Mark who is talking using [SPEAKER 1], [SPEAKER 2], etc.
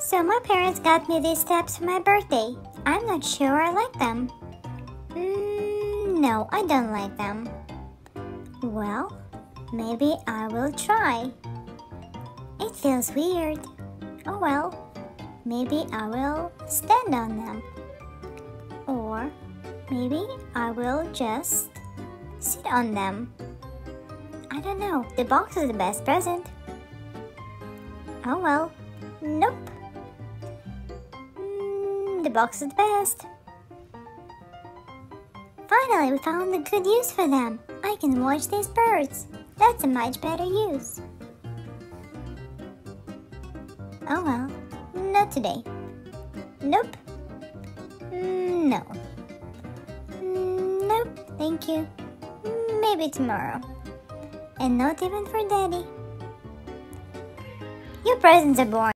[SPEAKER 1] So my parents got me these tabs for my birthday. I'm not sure I like them. No, I don't like them. Well, maybe I will try. It feels weird. Oh well, maybe I will stand on them. Or maybe I will just sit on them. I don't know, the box is the best present. Oh well, nope. The box is the best. Finally, we found a good use for them. I can watch these birds. That's a much better use. Oh well, not today. Nope. No. Nope, thank you. Maybe tomorrow. And not even for Daddy. Your presents are boring.